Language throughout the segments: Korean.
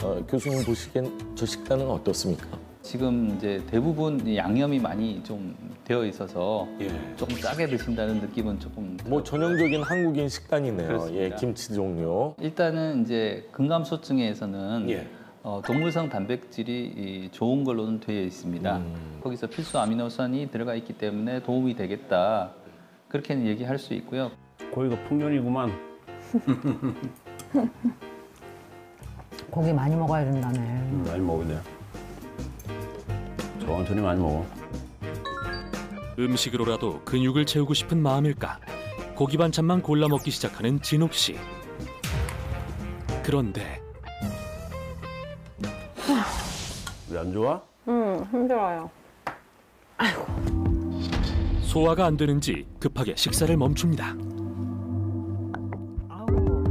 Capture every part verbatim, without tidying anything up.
어, 교수님 보시기엔 저 식단은 어떻습니까? 지금 이제 대부분 양념이 많이 좀 되어 있어서 예. 조금 짜게 드신다는 느낌은 조금 뭐 전형적인 한국인 식단이네요. 그렇습니다. 예, 김치 종류. 일단은 이제 근감소증에서는 예. 어, 동물성 단백질이 이 좋은 걸로는 되어 있습니다. 음. 거기서 필수 아미노산이 들어가 있기 때문에 도움이 되겠다. 그렇게는 얘기할 수 있고요. 고기가 풍년이구만. 고기 많이 먹어야 된다네. 음, 많이 먹어야 돼. 천천히 많이 먹어. 음식으로라도 근육을 채우고 싶은 마음일까? 고기 반찬만 골라 먹기 시작하는 진옥 씨. 그런데 왜 안 좋아? 음, 힘들어요. 소화가 안 되는지 급하게 식사를 멈춥니다. 아우.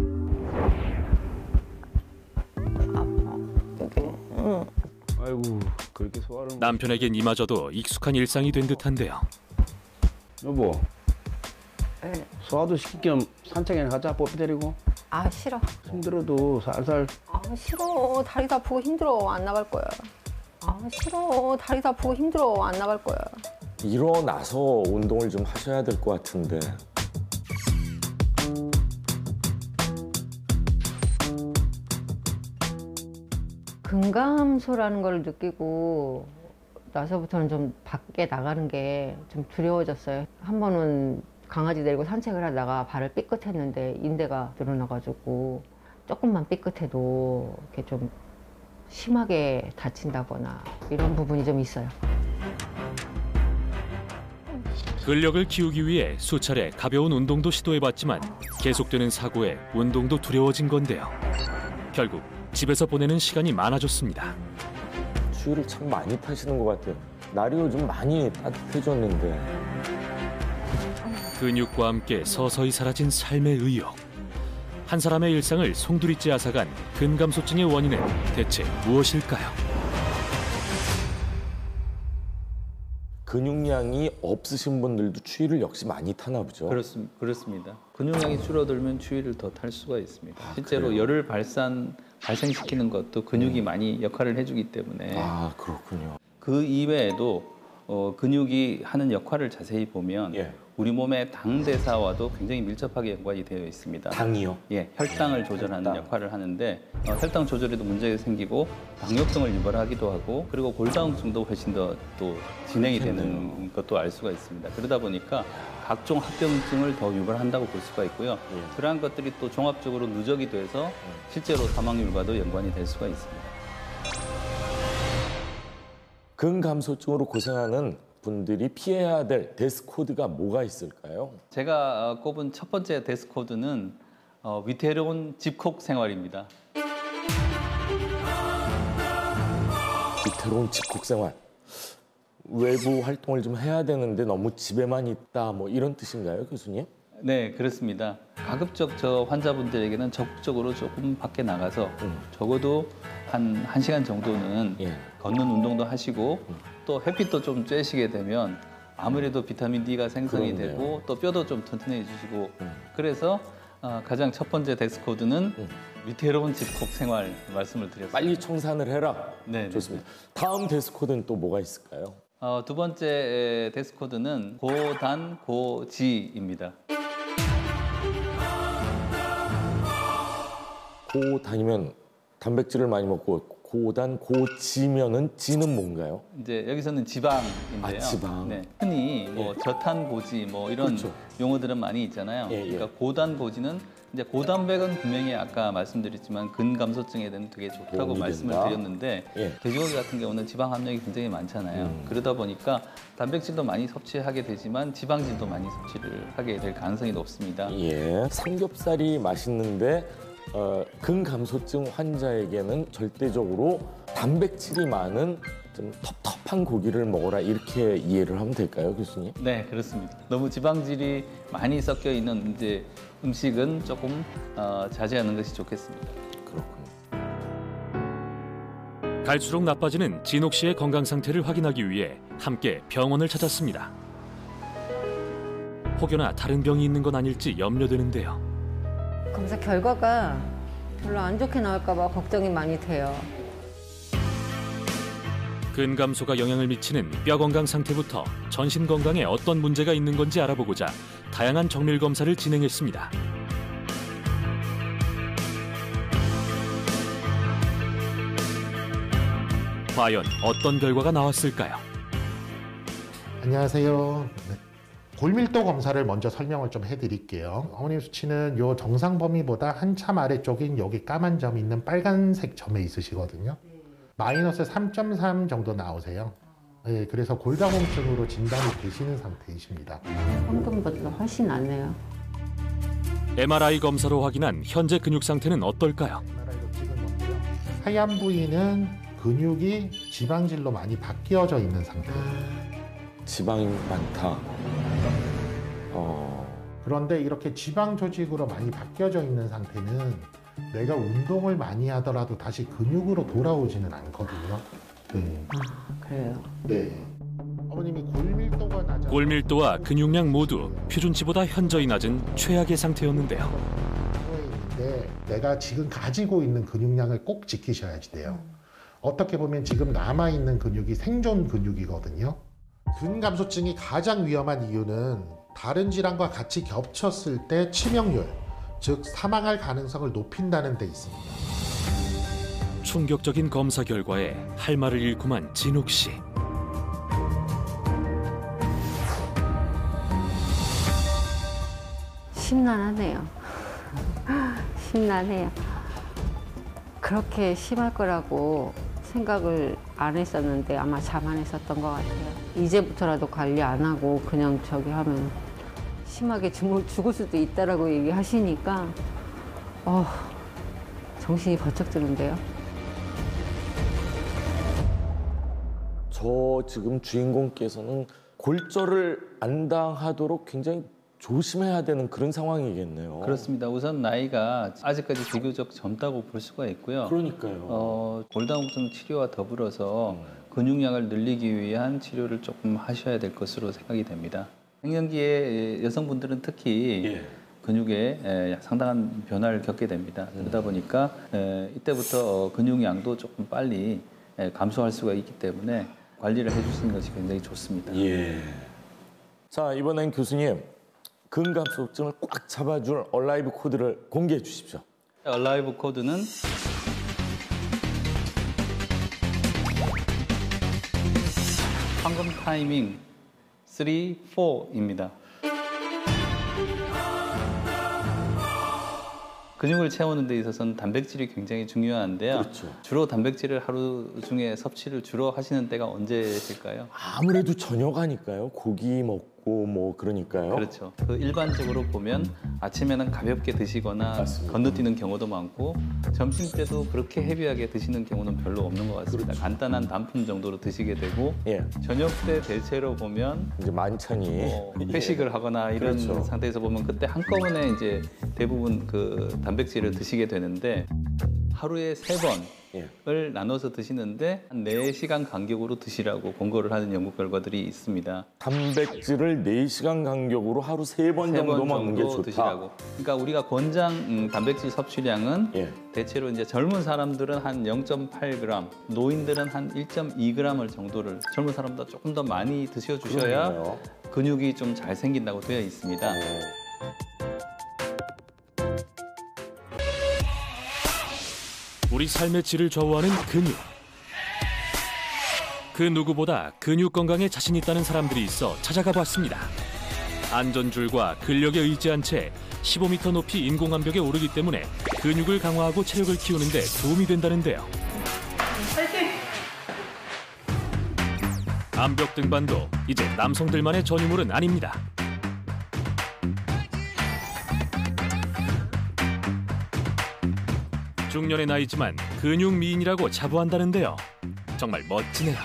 아파. 여기. 응. 아이고, 그렇게 소화를. 남편에겐 이마저도 익숙한 일상이 된 듯한데요. 여보, 네. 소화도 시킬 겸 산책이나 가자, 뽀삐 데리고. 아, 싫어. 힘들어도 살살. 아, 싫어. 다리도 아프고 힘들어. 안 나갈 거야. 아, 싫어. 다리도 아프고 힘들어. 안 나갈 거야. 일어나서 운동을 좀 하셔야 될 것 같은데. 근감소라는 걸 느끼고 나서부터는 좀 밖에 나가는 게 좀 두려워졌어요. 한 번은 강아지 데리고 산책을 하다가 발을 삐끗했는데 인대가 늘어나가지고 조금만 삐끗해도 이렇게 좀 심하게 다친다거나 이런 부분이 좀 있어요. 근력을 키우기 위해 수차례 가벼운 운동도 시도해봤지만 계속되는 사고에 운동도 두려워진 건데요. 결국 집에서 보내는 시간이 많아졌습니다. 추위를 참 많이 타시는 것 같아요. 날이 요즘 많이 따뜻해졌는데. 근육과 함께 서서히 사라진 삶의 의욕. 한 사람의 일상을 송두리째 앗아간 근감소증의 원인은 대체 무엇일까요? 근육량이 없으신 분들도 추위를 역시 많이 타나 보죠. 그렇습, 그렇습니다. 근육량이 줄어들면 추위를 더 탈 수가 있습니다. 아, 실제로 그래요? 열을 발산, 발생시키는 것도 근육이 많이 역할을 해주기 때문에 아, 그렇군요. 그 이외에도 어, 근육이 하는 역할을 자세히 보면 예. 우리 몸의 당 대사와도 굉장히 밀접하게 연관이 되어 있습니다. 당이요? 예, 혈당을 조절하는 혈당. 역할을 하는데 어, 혈당 조절에도 문제가 생기고 당뇨병을 유발하기도 하고 그리고 골다공증도 훨씬 더 또 진행이 되는 것도 알 수가 있습니다. 그러다 보니까 각종 합병증을 더 유발한다고 볼 수가 있고요. 예. 그러한 것들이 또 종합적으로 누적이 돼서 실제로 사망률과도 연관이 될 수가 있습니다. 근감소증으로 고생하는 분들이 피해야 될 데스코드가 뭐가 있을까요? 제가 어, 꼽은 첫 번째 데스코드는 어, 위태로운 집콕 생활입니다. 위태로운 집콕 생활. 외부 활동을 좀 해야 되는데 너무 집에만 있다 뭐 이런 뜻인가요, 교수님? 네, 그렇습니다. 가급적 저 환자분들에게는 적극적으로 조금 밖에 나가서 음. 적어도 한, 한 시간 정도는 예. 걷는 운동도 하시고 음. 또 햇빛도 좀 쬐시게 되면 아무래도 비타민 D가 생성이 그렇네요. 되고 또 뼈도 좀 튼튼해지시고 음. 그래서 어, 가장 첫 번째 데스코드는 음. 위태로운 집콕 생활 말씀을 드렸습니다. 빨리 청산을 해라. 네, 좋습니다. 다음 데스코드는 또 뭐가 있을까요? 어, 두 번째 데스코드는 고단 고지입니다. 고 다니면 단백질을 많이 먹고 고단 고지면은 지는 뭔가요? 이제 여기서는 지방인데요. 아, 지방. 네, 흔히 뭐 예. 저탄 고지 뭐 이런 그렇죠. 용어들은 많이 있잖아요. 예, 예. 그러니까 고단 고지는 이제 고단백은 분명히 아까 말씀드렸지만 근감소증에는 되게 좋다고 도움이 말씀을 된다. 드렸는데 예. 돼지고기 같은 경우는 지방 함량이 굉장히 많잖아요. 음. 그러다 보니까 단백질도 많이 섭취하게 되지만 지방질도 많이 섭취를 하게 될 가능성이 높습니다. 예. 삼겹살이 맛있는데 어, 근감소증 환자에게는 절대적으로 단백질이 많은 좀 텁텁한 고기를 먹어라 이렇게 이해를 하면 될까요, 교수님? 네, 그렇습니다. 너무 지방질이 많이 섞여 있는 이제 음식은 조금 어, 자제하는 것이 좋겠습니다. 그렇군요. 갈수록 나빠지는 진옥 씨의 건강 상태를 확인하기 위해 함께 병원을 찾았습니다. 혹여나 다른 병이 있는 건 아닐지 염려되는데요. 검사 결과가 별로 안 좋게 나올까 봐 걱정이 많이 돼요. 근감소가 영향을 미치는 뼈 건강 상태부터 전신 건강에 어떤 문제가 있는 건지 알아보고자 다양한 정밀 검사를 진행했습니다. 과연 어떤 결과가 나왔을까요? 안녕하세요. 네. 골밀도 검사를 먼저 설명을 좀 해드릴게요. 어머님 수치는 요 정상 범위보다 한참 아래쪽인 여기 까만 점이 있는 빨간색 점에 있으시거든요. 마이너스 삼 점 삼 정도 나오세요. 네, 그래서 골다공증으로 진단이 되시는 상태이십니다. 황금보다 훨씬 낫네요. 엠알아이 검사로 확인한 현재 근육 상태는 어떨까요? 엠알아이로 찍은 건데요. 하얀 부위는 근육이 지방질로 많이 바뀌어져 있는 상태예요. 지방이 많다. 어, 그런데 이렇게 지방 조직으로 많이 바뀌어져 있는 상태는 내가 운동을 많이 하더라도 다시 근육으로 돌아오지는 않거든요. 네. 아, 그래요. 네. 어머님이 골밀도가 낮아. 골밀도와 근육량 모두 표준치보다 현저히 낮은 최악의 상태였는데요. 있는데 내가 지금 가지고 있는 근육량을 꼭 지키셔야지 돼요. 어떻게 보면 지금 남아 있는 근육이 생존 근육이거든요. 근감소증이 가장 위험한 이유는 다른 질환과 같이 겹쳤을 때 치명률, 즉 사망할 가능성을 높인다는 데 있습니다. 충격적인 검사 결과에 할 말을 잃고만 진욱 씨. 심란하네요. 심란해요. 그렇게 심할 거라고 생각을 안 했었는데 아마 자만했었던 것 같아요. 이제부터라도 관리 안 하고 그냥 저기 하면 심하게 죽을 수도 있다라고 얘기하시니까 어, 정신이 번쩍 드는데요. 저 지금 주인공께서는 골절을 안 당하도록 굉장히 조심해야 되는 그런 상황이겠네요. 그렇습니다. 우선 나이가 아직까지 비교적 젊다고 볼 수가 있고요. 그러니까요. 어, 골다공증 치료와 더불어서 음. 근육량을 늘리기 위한 치료를 조금 하셔야 될 것으로 생각이 됩니다. 갱년기에 여성분들은 특히 예. 근육에 에, 상당한 변화를 겪게 됩니다. 그러다 보니까 에, 이때부터 어, 근육량도 조금 빨리 에, 감소할 수가 있기 때문에 관리를 해주시는 것이 굉장히 좋습니다. 예. 자, 이번엔 교수님 근감소증을 꽉 잡아줄 얼라이브 코드를 공개해 주십시오. 얼라이브 코드는 황금 타이밍 삼, 사입니다. 근육을 채우는 데 있어서는 단백질이 굉장히 중요한데요. 그렇죠. 주로 단백질을 하루 중에 섭취를 주로 하시는 때가 언제일까요? 아무래도 저녁하니까요. 고기 먹고 뭐 그러니까요. 그렇죠. 그 일반적으로 보면 아침에는 가볍게 드시거나 맞습니다. 건너뛰는 경우도 많고 점심 때도 그렇게 헤비하게 드시는 경우는 별로 없는 것 같습니다. 그렇죠. 간단한 단품 정도로 드시게 되고 예. 저녁 때 대체로 보면 이제 만찬이 뭐 회식을 하거나 이런 그렇죠. 상태에서 보면 그때 한꺼번에 이제 대부분 그 단백질을 드시게 되는데 하루에 세 번을 예. 나눠서 드시는데 한 네 시간 간격으로 드시라고 권고를 하는 연구 결과들이 있습니다. 단백질을 네 시간 간격으로 하루 세 번 세 정도 번 먹는 게 정도 좋다. 드시라고. 그러니까 우리가 권장 음, 단백질 섭취량은 예. 대체로 이제 젊은 사람들은 한 영 점 팔 그램, 노인들은 한 일 점 이 그램을 정도를 젊은 사람보다 조금 더 많이 드셔 주셔야 그러네요. 근육이 좀 잘 생긴다고 되어 있습니다. 네. 우리 삶의 질을 좌우하는 근육. 그 누구보다 근육 건강에 자신 있다는 사람들이 있어 찾아가 봤습니다. 안전줄과 근력에 의지한 채 십오 미터 높이 인공암벽에 오르기 때문에 근육을 강화하고 체력을 키우는 데 도움이 된다는데요. 파이팅! 암벽 등반도 이제 남성들만의 전유물은 아닙니다. 중년의 나이지만 근육 미인이라고 자부한다는데요. 정말 멋지네요.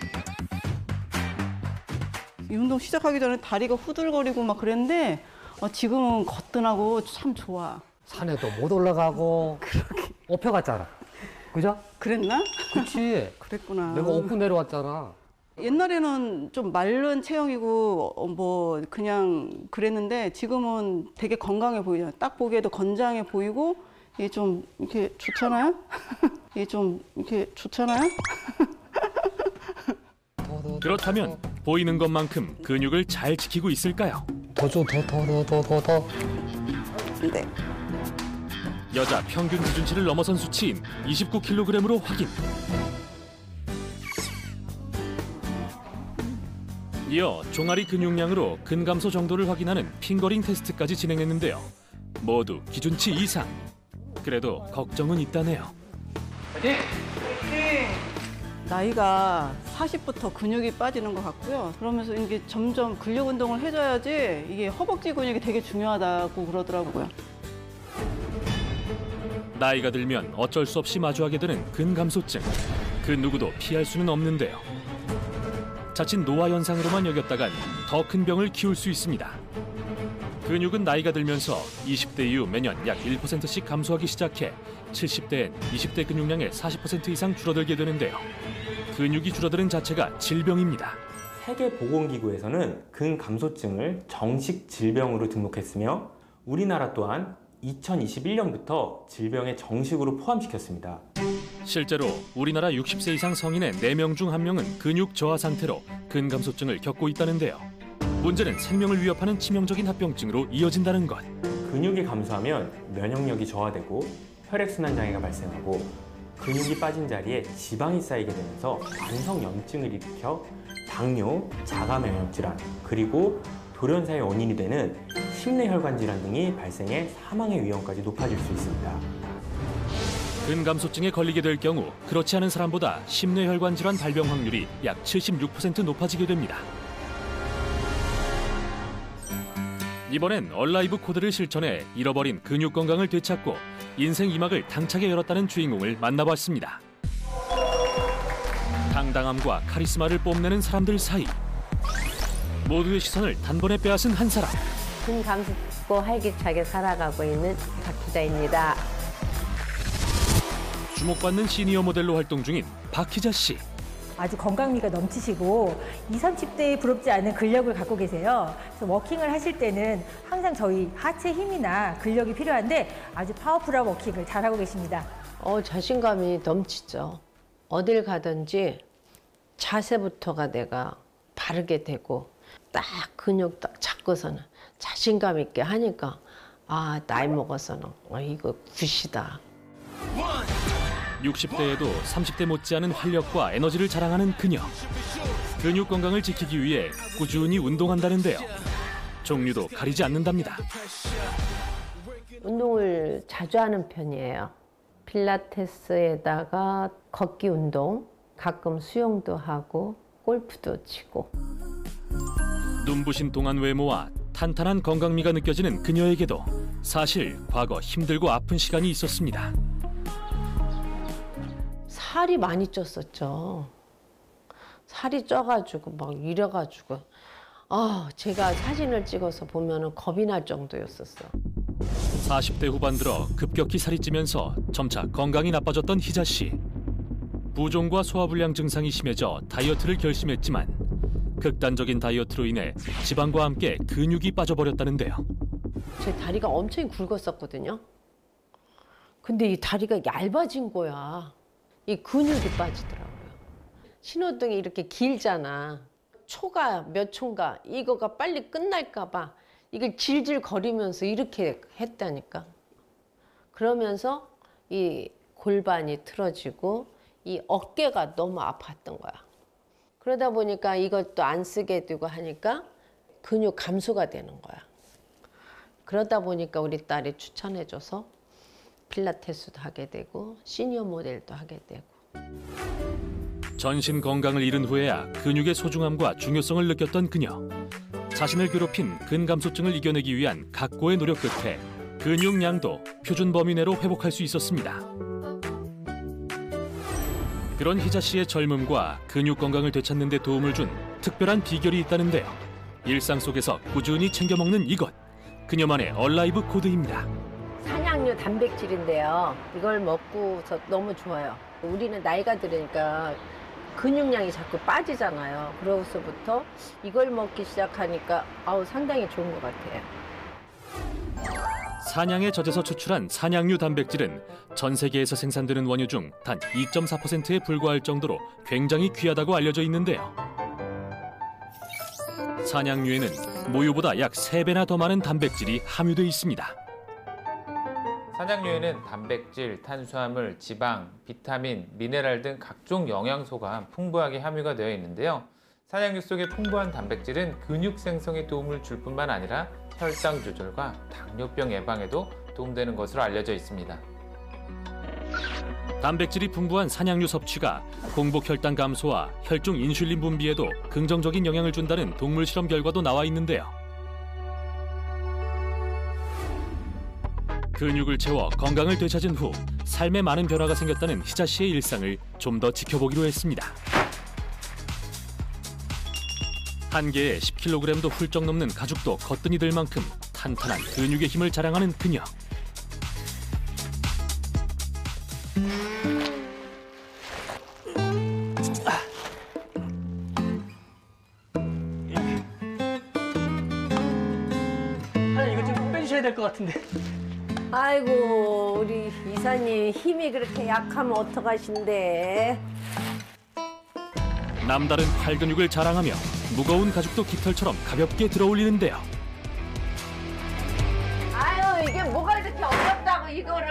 이 운동 시작하기 전에 다리가 후들거리고 막 그랬는데 어, 지금은 거뜬하고 참 좋아. 산에도 못 올라가고 그렇게 업혀 갔잖아. 그죠? 그랬나? 그치. 그랬구나. 내가 업고 내려왔잖아. 옛날에는 좀 마른 체형이고 어, 뭐 그냥 그랬는데 지금은 되게 건강해 보이잖아. 딱 보기에도 건장해 보이고 이게 좀 이렇게 좋잖아요? 이게 좀 이렇게 좋잖아요? 그렇다면 보이는 것만큼 근육을 잘 지키고 있을까요? 더 줘, 더, 더, 더, 더, 더, 더. 네. 여자 평균 기준치를 넘어선 수치인 이십구 킬로그램으로 확인. 이어 종아리 근육량으로 근감소 정도를 확인하는 핑거링 테스트까지 진행했는데요. 모두 기준치 이상. 그래도 걱정은 있다네요. 나이가 사십부터 근육이 빠지는 것 같고요. 그러면서 이게 점점 근력 운동을 해줘야지 이게 허벅지 근육이 되게 중요하다고 그러더라고요. 나이가 들면 어쩔 수 없이 마주하게 되는 근감소증. 그 누구도 피할 수는 없는데요. 자칫 노화 현상으로만 여겼다간 더 큰 병을 키울 수 있습니다. 근육은 나이가 들면서 이십 대 이후 매년 약 일 퍼센트씩 감소하기 시작해 칠십 대엔 이십 대 근육량의 사십 퍼센트 이상 줄어들게 되는데요. 근육이 줄어드는 자체가 질병입니다. 세계보건기구에서는 근감소증을 정식 질병으로 등록했으며 우리나라 또한 이천이십일 년부터 질병에 정식으로 포함시켰습니다. 실제로 우리나라 육십 세 이상 성인의 네 명 중 한 명은 근육 저하 상태로 근감소증을 겪고 있다는데요. 문제는 생명을 위협하는 치명적인 합병증으로 이어진다는 것. 근육이 감소하면 면역력이 저하되고 혈액순환 장애가 발생하고 근육이 빠진 자리에 지방이 쌓이게 되면서 만성염증을 일으켜 당뇨, 자가면역 질환, 그리고 돌연사의 원인이 되는 심내혈관 질환 등이 발생해 사망의 위험까지 높아질 수 있습니다. 근감소증에 걸리게 될 경우 그렇지 않은 사람보다 심내혈관 질환 발병 확률이 약 칠십육 퍼센트 높아지게 됩니다. 이번엔 얼라이브 코드를 실천해 잃어버린 근육 건강을 되찾고 인생 이 막을 당차게 열었다는 주인공을 만나봤습니다. 당당함과 카리스마를 뽐내는 사람들 사이 모두의 시선을 단번에 빼앗은 한 사람. 근감소 활기차게 살아가고 있는 박희자입니다. 주목받는 시니어 모델로 활동 중인 박희자 씨. 아주 건강미가 넘치시고 이십, 삼십 대에 부럽지 않은 근력을 갖고 계세요. 그래서 워킹을 하실 때는 항상 저희 하체 힘이나 근력이 필요한데 아주 파워풀한 워킹을 잘하고 계십니다. 어, 자신감이 넘치죠. 어딜 가든지 자세부터가 내가 바르게 되고 딱 근육 딱 잡고서는 자신감 있게 하니까 아, 나이 먹어서는 아, 이거 굿이다. 육십 대에도 삼십 대 못지않은 활력과 에너지를 자랑하는 그녀. 근육 건강을 지키기 위해 꾸준히 운동한다는데요. 종류도 가리지 않는답니다. 운동을 자주 하는 편이에요. 필라테스에다가 걷기 운동, 가끔 수영도 하고 골프도 치고. 눈부신 동안 외모와 탄탄한 건강미가 느껴지는 그녀에게도 사실 과거 힘들고 아픈 시간이 있었습니다. 살이 많이 쪘었죠. 살이 쪄가지고 막 이래가지고 아, 제가 사진을 찍어서 보면은 겁이 날 정도였었어. 사십 대 후반 들어 급격히 살이 찌면서 점차 건강이 나빠졌던 희자 씨. 부종과 소화불량 증상이 심해져 다이어트를 결심했지만 극단적인 다이어트로 인해 지방과 함께 근육이 빠져버렸다는데요. 제 다리가 엄청 굵었었거든요. 근데 이 다리가 얇아진 거야. 이 근육이 빠지더라고요. 신호등이 이렇게 길잖아. 초가 몇 초인가 이거가 빨리 끝날까 봐 이걸 질질 거리면서 이렇게 했다니까. 그러면서 이 골반이 틀어지고 이 어깨가 너무 아팠던 거야. 그러다 보니까 이것도 안 쓰게 되고 하니까 근육 감소가 되는 거야. 그러다 보니까 우리 딸이 추천해줘서 필라테스도 하게 되고 시니어 모델도 하게 되고. 전신 건강을 잃은 후에야 근육의 소중함과 중요성을 느꼈던 그녀. 자신을 괴롭힌 근감소증을 이겨내기 위한 각고의 노력 끝에 근육량도 표준 범위 내로 회복할 수 있었습니다. 그런 희자 씨의 젊음과 근육 건강을 되찾는 데 도움을 준 특별한 비결이 있다는데요. 일상 속에서 꾸준히 챙겨 먹는 이것. 그녀만의 얼라이브 코드입니다. 산양류 단백질인데요. 이걸 먹고서 너무 좋아요. 우리는 나이가 들으니까 근육량이 자꾸 빠지잖아요. 그러고서부터 이걸 먹기 시작하니까 아우 상당히 좋은 것 같아요. 사냥의 젖에서 추출한 사냥류 단백질은 전 세계에서 생산되는 원유 중 단 이 점 사 퍼센트에 불과할 정도로 굉장히 귀하다고 알려져 있는데요. 사냥류에는 모유보다 약 세 배나 더 많은 단백질이 함유돼 있습니다. 사냥류에는 단백질, 탄수화물, 지방, 비타민, 미네랄 등 각종 영양소가 풍부하게 함유가 되어 있는데요. 사냥류 속의 풍부한 단백질은 근육 생성에 도움을 줄 뿐만 아니라 혈당 조절과 당뇨병 예방에도 도움되는 것으로 알려져 있습니다. 단백질이 풍부한 사냥류 섭취가 공복 혈당 감소와 혈중 인슐린 분비에도 긍정적인 영향을 준다는 동물 실험 결과도 나와 있는데요. 근육을 채워 건강을 되찾은 후 삶에 많은 변화가 생겼다는 희자 씨의 일상을 좀 더 지켜보기로 했습니다. 한 개에 십 킬로그램도 훌쩍 넘는 가죽도 거뜬히 들 만큼 탄탄한 근육의 힘을 자랑하는 그녀. 사장님 이거 좀 빼주셔야 될 것 같은데. 아이고 우리 이사님 힘이 그렇게 약하면 어떡하신데. 남다른 팔 근육을 자랑하며 무거운 가죽도 깃털처럼 가볍게 들어올리는데요. 아유 이게 뭐가 이렇게 어렵다고 이거를.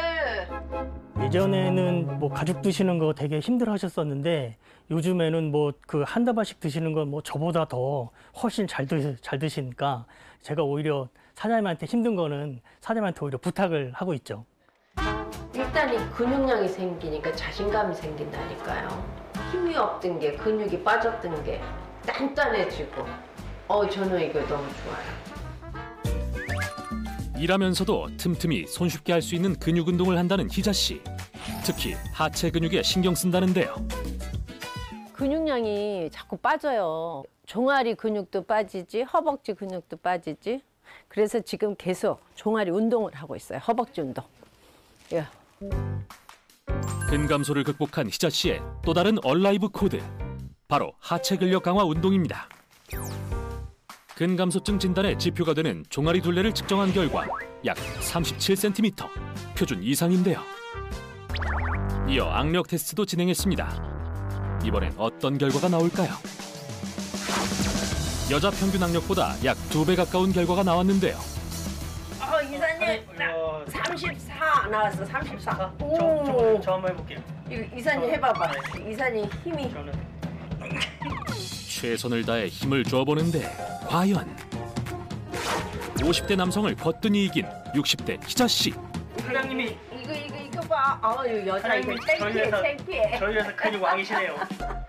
예전에는 뭐 가죽 드시는 거 되게 힘들어 하셨었는데 요즘에는 뭐 그 한 다발씩 드시는 건 뭐 저보다 더 훨씬 잘, 드, 잘 드시니까 제가 오히려 사장님한테 힘든 거는 사장님한테 오히려 부탁을 하고 있죠. 일단 이 근육량이 생기니까 자신감이 생긴다니까요. 힘이 없던 게 근육이 빠졌던 게 단단해지고 어 저는 이거 너무 좋아요. 일하면서도 틈틈이 손쉽게 할 수 있는 근육 운동을 한다는 희자 씨. 특히 하체 근육에 신경 쓴다는데요. 근육량이 자꾸 빠져요. 종아리 근육도 빠지지 허벅지 근육도 빠지지. 그래서 지금 계속 종아리 운동을 하고 있어요. 허벅지 운동. 예. 근감소를 극복한 희자 씨의 또 다른 얼라이브 코드. 바로 하체 근력 강화 운동입니다. 근감소증 진단의 지표가 되는 종아리 둘레를 측정한 결과 약 삼십칠 센티미터, 표준 이상인데요. 이어 악력 테스트도 진행했습니다. 이번엔 어떤 결과가 나올까요? 여자 평균 악력보다 약 두 배 가까운 결과가 나왔는데요. 어 이사님 나 삼십사 나왔어. 삼십사. 오. 저, 저, 저 한번 해볼게요. 이거 이사님 해봐봐. 이사님 힘이. 저는 최선을 다해 힘을 줘보는데 과연 오십 대 남성을 거뜬히 이긴 육십 대 희자 씨. 사장님이 이거 이거 이거 봐. 아유 여자 사장님, 힘 땡피해 저희 회사- 땡피해. 저희 회사 근육 왕이시네요.